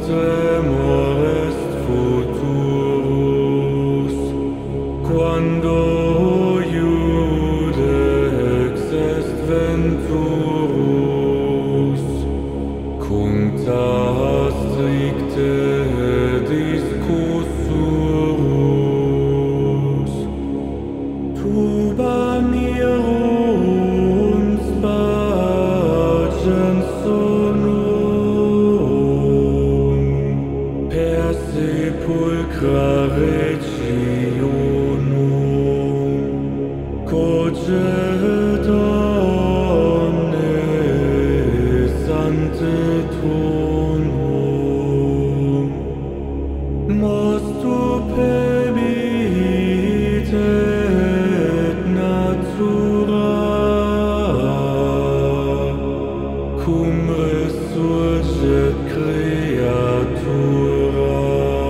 tremor est futurus, quando iudex est venturus, cuncta stricte discussurus, tuba mirunt spacem sonum, per sepulcra regionum, cogit omnes ante tronum, mostu pebit et natura, cum resurget creatura,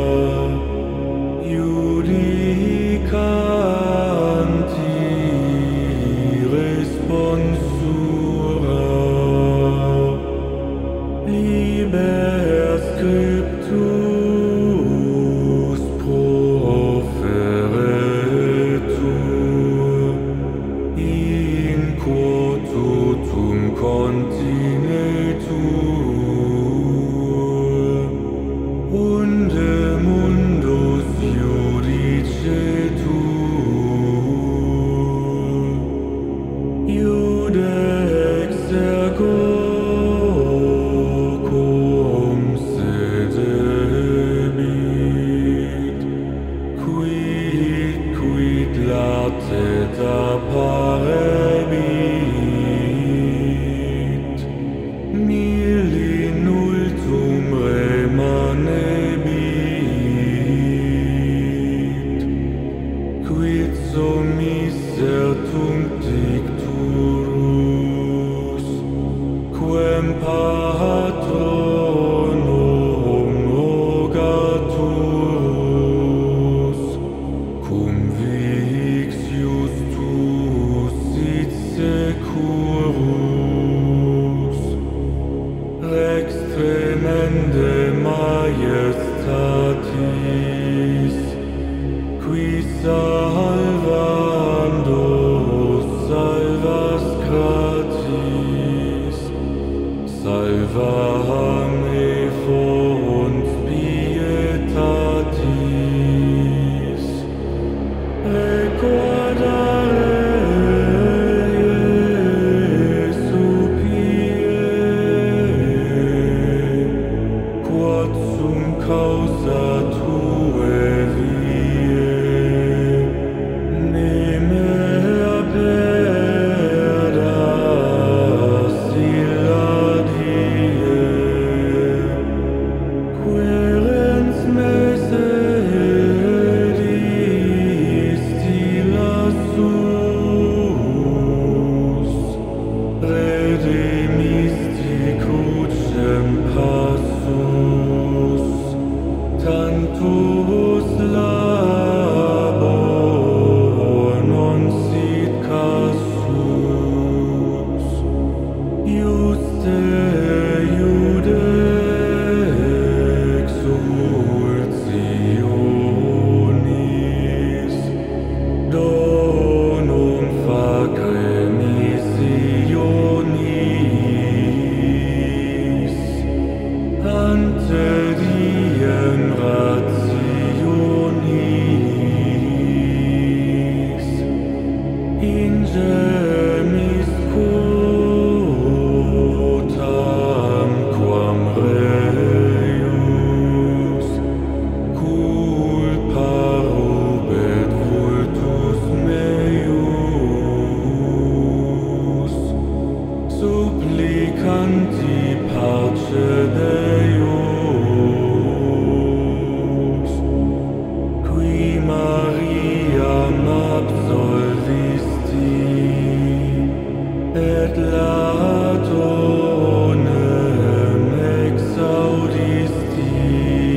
iudicanti responsura, liber scriptus proferetur, in quo totum continetur, unde mundus judicetur, iudex ergo cum sedebit, quid latet apparebit, nil in ultum remanebit, quid sommiser tunc dicturus, quem patronum rogaturus, cum vix justus sit securus, rex tremende majestatis, qui salvando salvas gratis, salva me fons pietatis, recordaré Jesu pie, quod sum causa tuae vie, ne me perdas illa die, querens me sedis illa sus, redemisti crucem passus, tantus labor non sit casus, juste iudex exultationis, donum facere missionis, ante diem rationis, ingemis quotam quam reius, culpa robet vultus meius, supplicanti parce Deus, qui Mariam absolvisti, et latonem exaudisti,